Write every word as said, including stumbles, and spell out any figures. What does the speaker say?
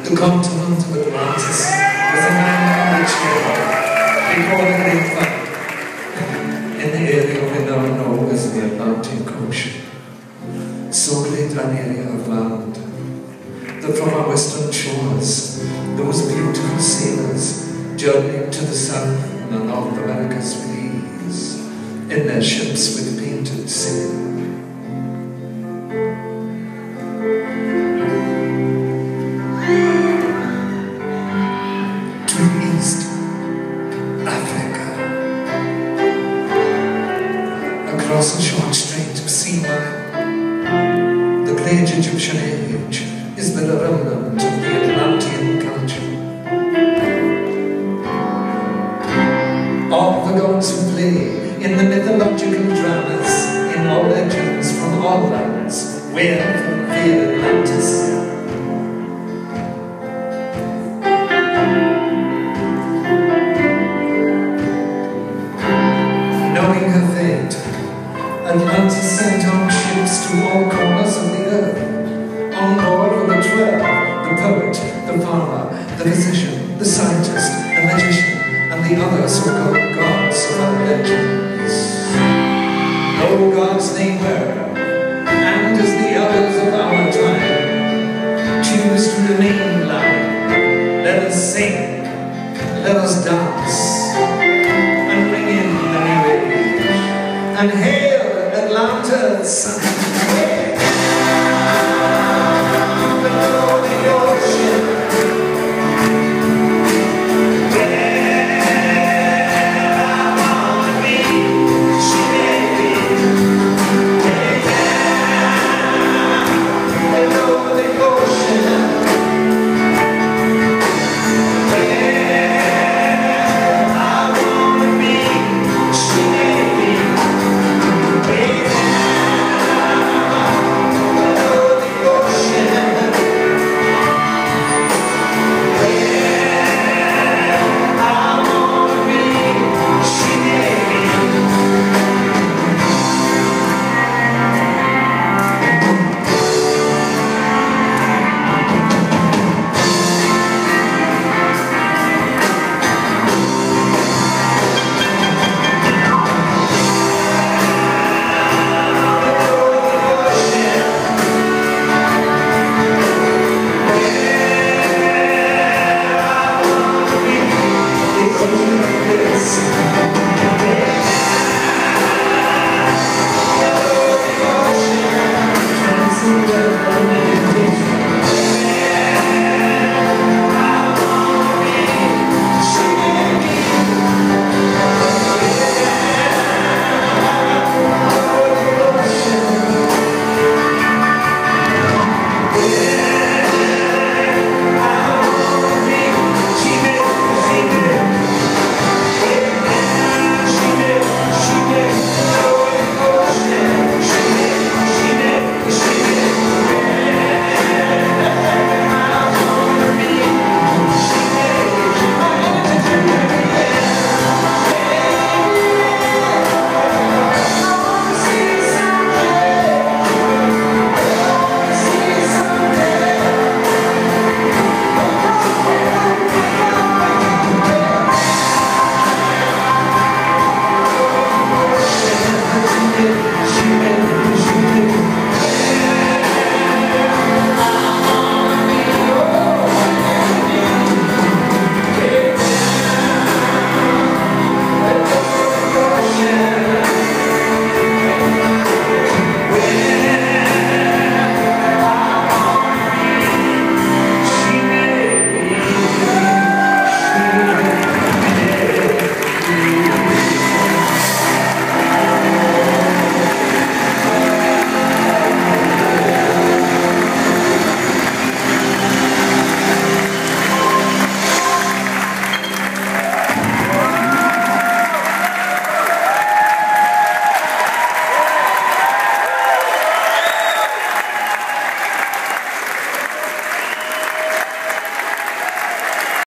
The continent of Atlantis was a man on its way before the Great Fire in the area we now know as the Atlantic Ocean. So great an area of land that from our western shores those beautiful sailors journeyed to the south and North America's with ease in their ships with painted sail. To the east, Africa, across a short strait of sea line, the great Egyptian age is but a remnant of the Atlantean culture. All the gods who play in the mythological dramas, in all legends from all lands, wail from fair Atlantis. Knowing her fate, Atlantis sent out ships to all corners of the earth. On board were the twelve, the poet, the farmer, the physician, the scientist, the magician, and the other so-called gods of our legends. No gods they were, and as the others of our time choose to remain blind, let us sing, let us dance, and bring in the new age, and hey,